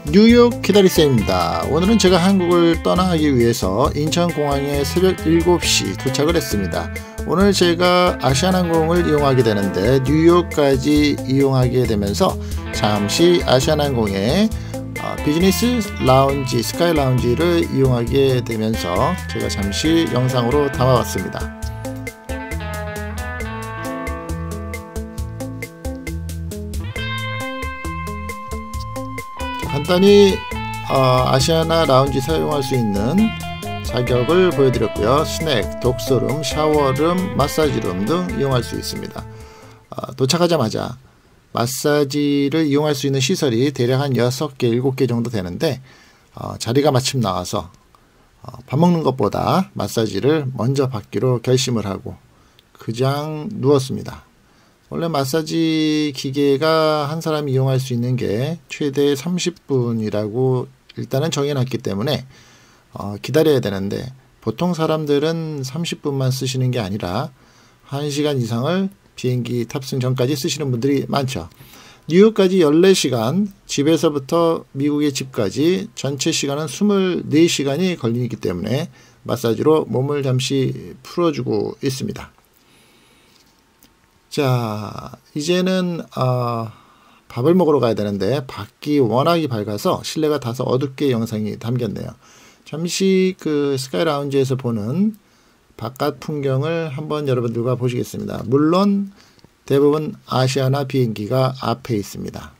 뉴욕 기다리쌤입니다. 오늘은 제가 한국을 떠나기 위해서 인천공항에 새벽 7시 도착을 했습니다. 오늘 제가 아시아나항공을 이용하게 되는데 뉴욕까지 이용하게 되면서 잠시 아시아나항공의 비즈니스 라운지, 스카이 라운지를 이용하게 되면서 제가 잠시 영상으로 담아봤습니다. 간단히 아시아나 라운지 사용할 수 있는 자격을 보여드렸고요. 스낵, 독서룸, 샤워룸, 마사지룸 등 이용할 수 있습니다. 도착하자마자 마사지를 이용할 수 있는 시설이 대략 한 6개, 7개 정도 되는데 자리가 마침 나와서 밥 먹는 것보다 마사지를 먼저 받기로 결심을 하고 그냥 누웠습니다. 원래 마사지 기계가 한 사람이 이용할 수 있는 게 최대 30분이라고 일단은 정해놨기 때문에 기다려야 되는데 보통 사람들은 30분만 쓰시는 게 아니라 1시간 이상을 비행기 탑승 전까지 쓰시는 분들이 많죠. 뉴욕까지 14시간, 집에서부터 미국의 집까지 전체 시간은 24시간이 걸리기 때문에 마사지로 몸을 잠시 풀어주고 있습니다. 자, 이제는 밥을 먹으러 가야 되는데 밖이 워낙이 밝아서 실내가 다소 어둡게 영상이 담겼네요. 잠시 그 스카이 라운지에서 보는 바깥 풍경을 한번 여러분들과 보시겠습니다. 물론 대부분 아시아나 비행기가 앞에 있습니다.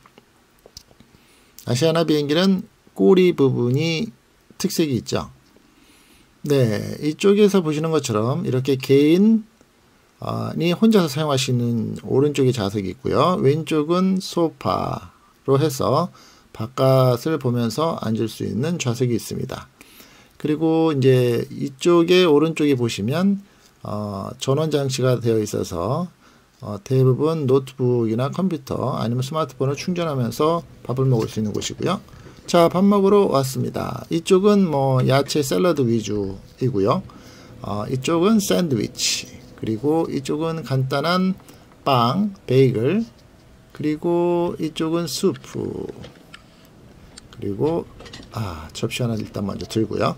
아시아나 비행기는 꼬리 부분이 특색이 있죠. 네, 이쪽에서 보시는 것처럼 이렇게 개인 이 혼자서 사용하시는 오른쪽에 좌석이 있고요. 왼쪽은 소파로 해서 바깥을 보면서 앉을 수 있는 좌석이 있습니다. 그리고 이제 이쪽에 오른쪽에 보시면 전원 장치가 되어 있어서 대부분 노트북이나 컴퓨터 아니면 스마트폰을 충전하면서 밥을 먹을 수 있는 곳이고요. 자, 밥 먹으러 왔습니다. 이쪽은 뭐 야채 샐러드 위주이고요. 이쪽은 샌드위치, 그리고 이쪽은 간단한 빵, 베이글, 그리고 이쪽은 수프, 그리고 접시 하나 일단 먼저 들고요.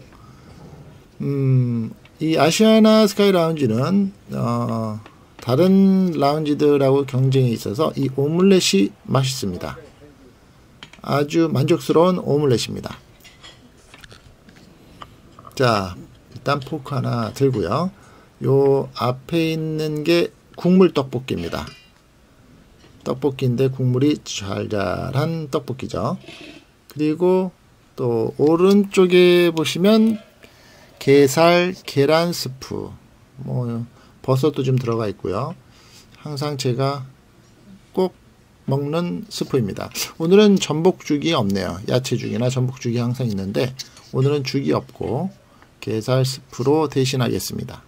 이 아시아나 스카이 라운지는 다른 라운지들하고 경쟁이 있어서 이 오믈렛이 맛있습니다. 아주 만족스러운 오믈렛입니다. 자, 일단 포크 하나 들고요. 요 앞에 있는 게 국물 떡볶이입니다. 떡볶이인데 국물이 잘잘한 떡볶이죠. 그리고 또 오른쪽에 보시면 게살, 계란 스프, 뭐 버섯도 좀 들어가 있고요. 항상 제가 꼭 먹는 스프입니다. 오늘은 전복죽이 없네요. 야채죽이나 전복죽이 항상 있는데 오늘은 죽이 없고 게살 스프로 대신하겠습니다.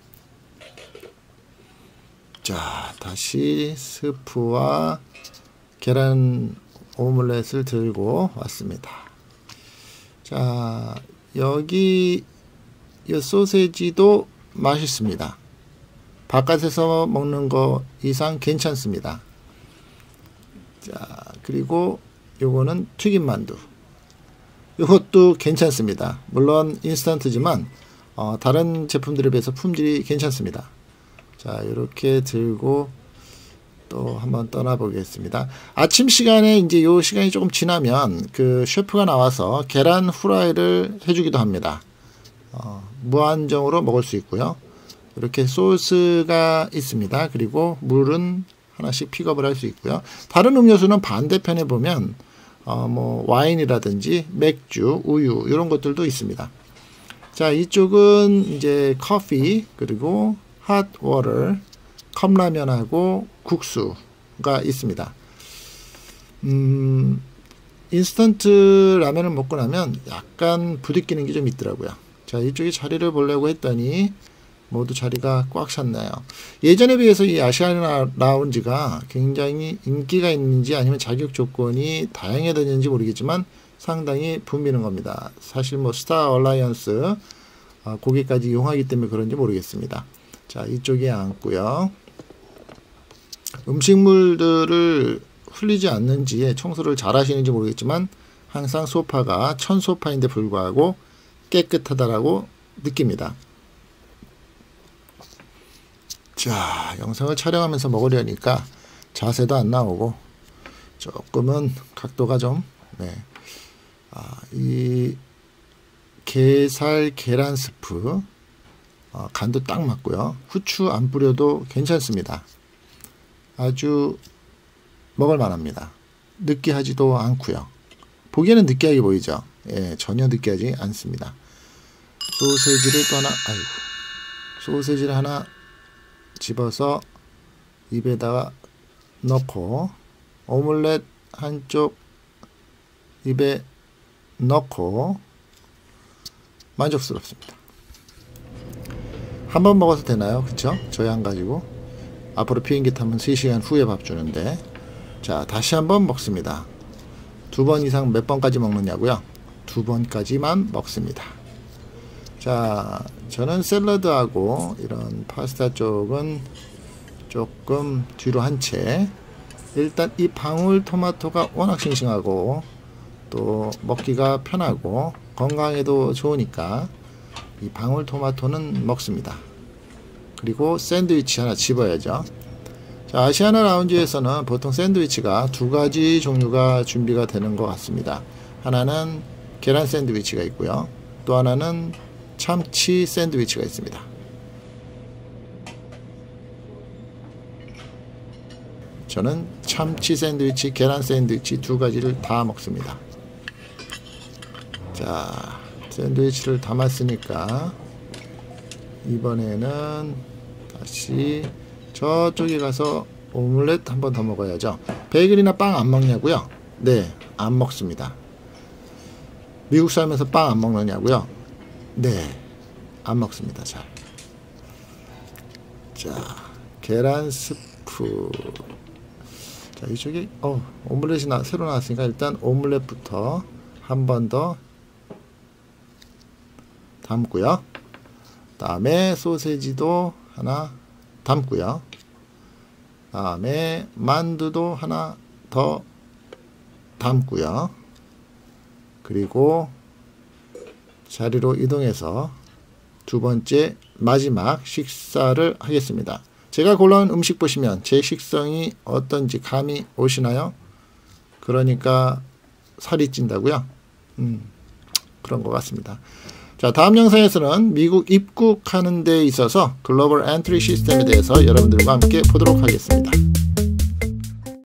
자, 다시 스프와 계란 오믈렛을 들고 왔습니다. 자, 여기 이 소세지도 맛있습니다. 바깥에서 먹는 거 이상 괜찮습니다. 자, 그리고 요거는 튀김 만두. 이것도 괜찮습니다. 물론 인스턴트지만 다른 제품들에 비해서 품질이 괜찮습니다. 자, 이렇게 들고 또 한번 떠나 보겠습니다. 아침 시간에 이제 요 시간이 조금 지나면 그 셰프가 나와서 계란 후라이를 해주기도 합니다. 무한정으로 먹을 수 있고요. 이렇게 소스가 있습니다. 그리고 물은 하나씩 픽업을 할 수 있고요. 다른 음료수는 반대편에 보면 뭐 와인이라든지 맥주, 우유 이런 것들도 있습니다. 자, 이쪽은 이제 커피, 그리고 핫 워터, 컵라면하고 국수가 있습니다. 인스턴트 라면을 먹고 나면 약간 부딪히는 게 좀 있더라고요. 자, 이쪽에 자리를 보려고 했더니 모두 자리가 꽉 찼나요. 예전에 비해서 이 아시아나 라운지가 굉장히 인기가 있는지 아니면 자격 조건이 다양해졌는지 모르겠지만 상당히 붐비는 겁니다. 사실 뭐 스타 얼라이언스 고객까지 이용하기 때문에 그런지 모르겠습니다. 자, 이쪽에 앉고요. 음식물들을 흘리지 않는지 청소를 잘 하시는지 모르겠지만 항상 소파가 천소파인데 불구하고 깨끗하다라고 느낍니다. 자, 영상을 촬영하면서 먹으려니까 자세도 안 나오고 조금은 각도가 좀 이 게살 계란 스프 간도 딱 맞고요. 후추 안 뿌려도 괜찮습니다. 아주 먹을 만합니다. 느끼하지도 않고요. 보기에는 느끼하게 보이죠. 예, 전혀 느끼하지 않습니다. 소세지를 또 하나, 소세지를 하나 집어서 입에다가 넣고 오믈렛 한쪽 입에 넣고 만족스럽습니다. 한 번 먹어도 되나요? 그쵸? 저희 안 가지고 앞으로 비행기 타면 3시간 후에 밥 주는데. 자, 다시 한번 먹습니다. 2번 이상 몇 번까지 먹느냐고요? 2번까지만 먹습니다. 자, 저는 샐러드하고 이런 파스타 쪽은 조금 뒤로 한 채. 일단 이 방울토마토가 워낙 싱싱하고 또 먹기가 편하고 건강에도 좋으니까 이 방울토마토는 먹습니다. 그리고 샌드위치 하나 집어야죠. 자, 아시아나 라운지에서는 보통 샌드위치가 2가지 종류가 준비가 되는 것 같습니다. 하나는 계란 샌드위치가 있고요. 또 하나는 참치 샌드위치가 있습니다. 저는 참치 샌드위치, 계란 샌드위치 2가지를 다 먹습니다. 자, 샌드위치를 담았으니까 이번에는 다시 저쪽에 가서 오믈렛 한 번 더 먹어야죠. 베이글이나 빵 안 먹냐고요? 네, 안 먹습니다. 미국 살면서 빵 안 먹느냐고요? 네, 안 먹습니다. 잘. 자, 계란 스프. 자, 이쪽에 오믈렛이 새로 나왔으니까 일단 오믈렛부터 한 번 더 담고요. 다음에 소세지도 하나 담고요. 다음에 만두도 하나 더 담고요. 그리고 자리로 이동해서 2번째 마지막 식사를 하겠습니다. 제가 골라온 음식 보시면 제 식성이 어떤지 감이 오시나요? 그러니까 살이 찐다고요? 그런 것 같습니다. 자, 다음 영상에서는 미국 입국하는 데 있어서 글로벌 엔트리 시스템에 대해서 여러분들과 함께 보도록 하겠습니다.